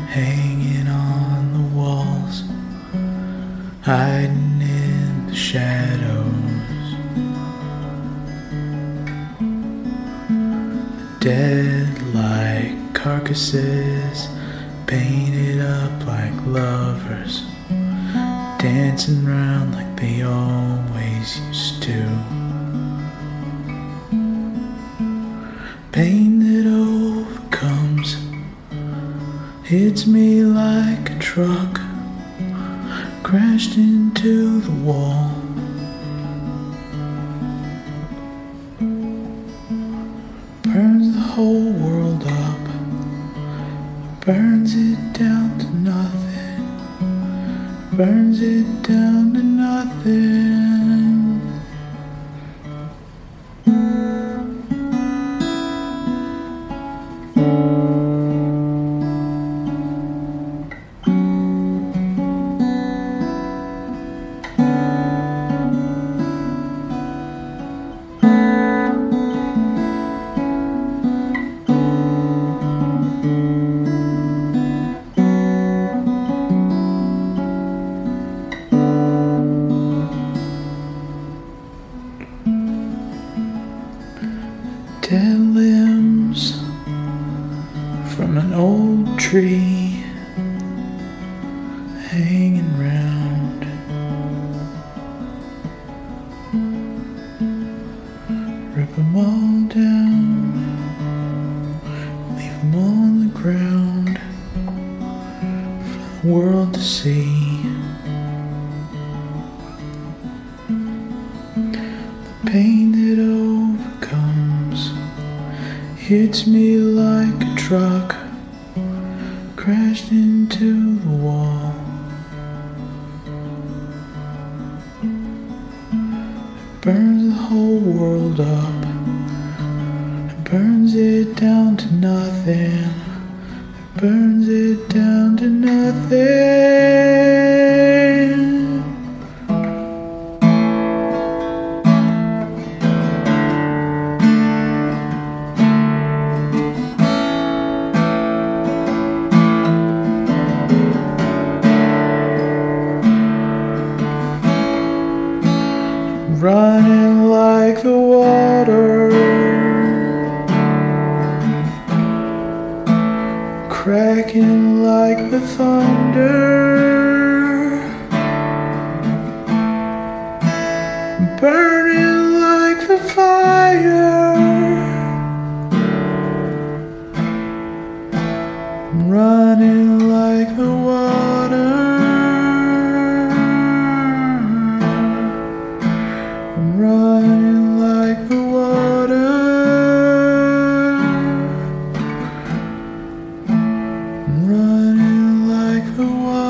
hanging on the walls, hiding in the shadows. Dead like carcasses, painted up like lovers, dancing round like they always used to. Pain that overcomes hits me like a truck, crashed into the wall. Burns the whole world up, burns it down to nothing, burns it down to nothing. Dead limbs from an old tree hanging round. Rip 'em all down, leave 'em on the ground for the world to see. The pain that overcomes hits me like a truck, crashed into the wall. It burns the whole world up, it burns it down to nothing, it burns it down to nothing. Running like the water, cracking like the thunder, burning like the fire. Running like the water, running like the water, running like the water.